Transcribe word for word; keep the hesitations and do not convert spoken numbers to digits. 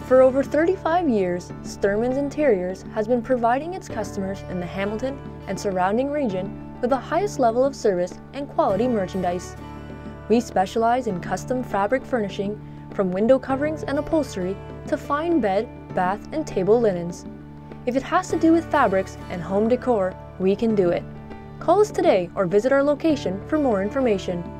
For over thirty-five years, Stermann's Interiors has been providing its customers in the Hamilton and surrounding region with the highest level of service and quality merchandise. We specialize in custom fabric furnishing, from window coverings and upholstery to fine bed, bath, and table linens. If it has to do with fabrics and home decor, we can do it. Call us today or visit our location for more information.